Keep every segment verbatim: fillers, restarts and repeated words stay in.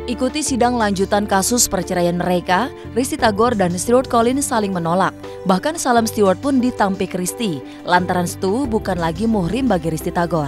Ikuti sidang lanjutan kasus perceraian mereka, Risty Tagor dan Stewart Collins saling menolak. Bahkan salam Stewart pun ditampik Risty, lantaran Stu bukan lagi muhrim bagi Risty Tagor.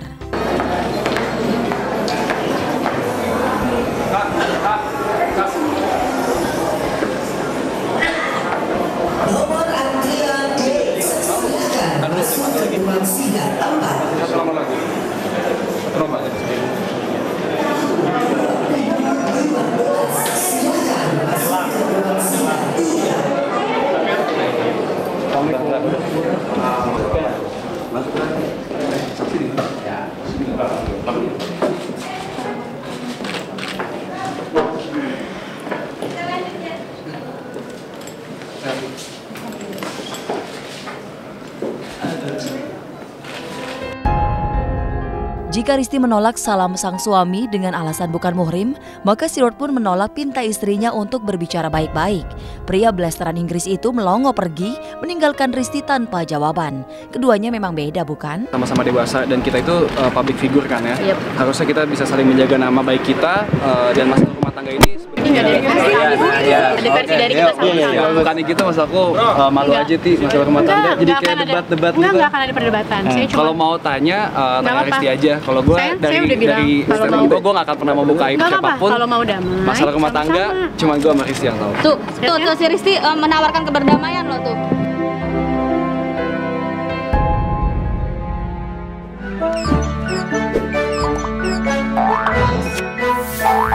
Jika Risty menolak salam sang suami dengan alasan bukan muhrim, maka Stewart pun menolak pinta istrinya untuk berbicara baik-baik. Pria blasteran Inggris itu melongo pergi, meninggalkan Risty tanpa jawaban. Keduanya memang beda, bukan? Sama-sama dewasa dan kita itu uh, public figure kan ya. Yep. Harusnya kita bisa saling menjaga nama baik kita uh, dan masalah rumah tangga ini Ini nggak ada versi, ada versi dari kita sama-sama. Bukan gitu, maksud aku uh, malu aja Ti masalah rumah tangga. Jadi kayak debat-debat gitu. Enggak, enggak akan ada perdebatan. Saya cuma kalau mau tanya, uh, tanya Risty aja. Kalau gue Saya- dari saya udah bilang, dari kalau statement mau- gue, gue gak akan pernah membuka aib Nggak apa-apa, siapapun. kalau mau damai, Masalah rumah tangga, sama-sama. cuma gue sama Risty yang tahu. Tuh, tuh, tuh si Risty uh, menawarkan keberdamaian loh tuh.